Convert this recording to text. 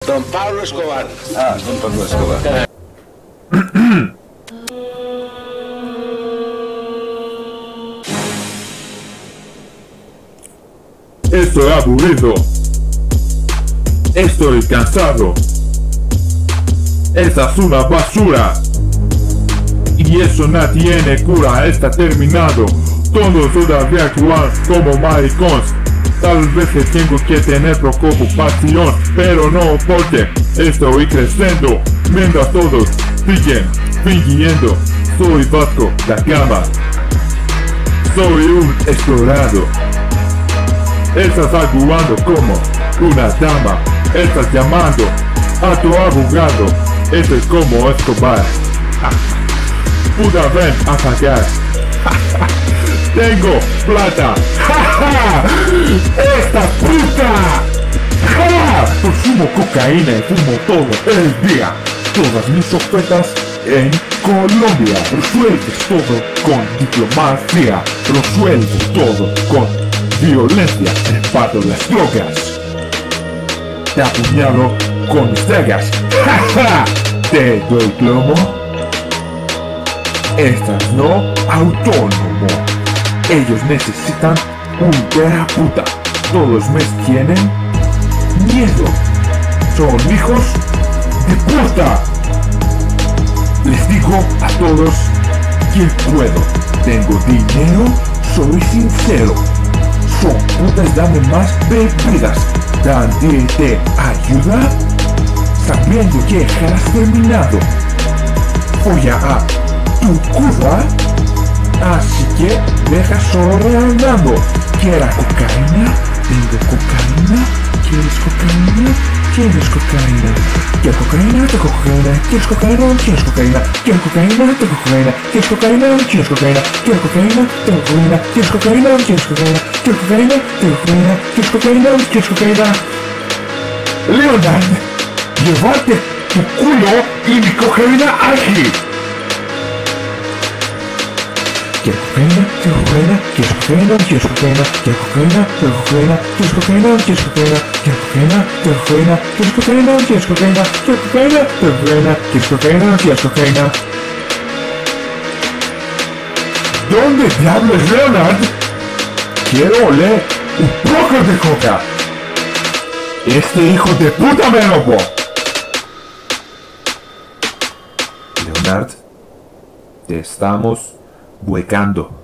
Don Pablo Escobar. Ah, don Pablo Escobar. Estoy aburrido. Estoy cansado. Esta es una basura. Y eso no tiene cura, está terminado. Todos todavía actúan como maricones. Tal vez tengo que tener preocupación, pero no porque estoy creciendo. Mientras todos siguen fingiendo. Soy Vasco da Gama. Soy un explorado. Estás actuando como una dama. Estás llamando a tu abogado. Esto es como Escobar. Puta, ven a sacar. Tengo plata. ¡Esta puta! Consumo cocaína y fumo todo el día. Todas mis ofertas en Colombia. Resuelves todo con diplomacia. Resuelvo todo con violencia. Reparto las drogas. Te apuñalo con mis dagas. Te doy plomo. Estás no autónomo. Ellos necesitan un terapeuta. Todos me tienen miedo. Son hijos de puta. Les digo a todos que puedo. Tengo dinero, soy sincero. Son putas, dame más bebidas. Nadie te ayuda sabiendo que has terminado. Voy a tu curva. Así que deja sonando. ¿Quieres cocaína? Tengo cocaína. ¿Quieres cocaína? ¿Quieres cocaína? ¿Quieres cocaína? Tengo cocaína. ¿Quieres cocaína? ¿Quieres cocaína? ¿Quieres cocaína? Tengo cocaína. ¿Quieres cocaína? ¿Quieres cocaína? ¿Quieres cocaína? Tengo cocaína. ¿Quieres cocaína? ¿Quieres cocaína? ¿Quieres cocaína? Tengo cocaína. ¿Quieres cocaína? ¿Quieres cocaína? Leonard, llevarte tu culo y mi cocaína aquí. ¿Quieres cocaína? ¿Quieres cocaína? ¿Quieres cocaína? ¿Quieres cocaína? ¿Quieres cocaína? ¿Quieres cocaína? ¿Quieres cocaína? ¿Quieres cocaína? ¿Quieres cocaína? ¿Quieres cocaína? ¿Quieres cocaína? ¿Quieres cocaína? ¿Quieres cocaína? ¿Quieres cocaína? ¿Quieres cocaína? ¿Dónde diablos, Leonard? Quiero oler un poco de coca. Este hijo de puta me robó. Leonard, te estamos huecando.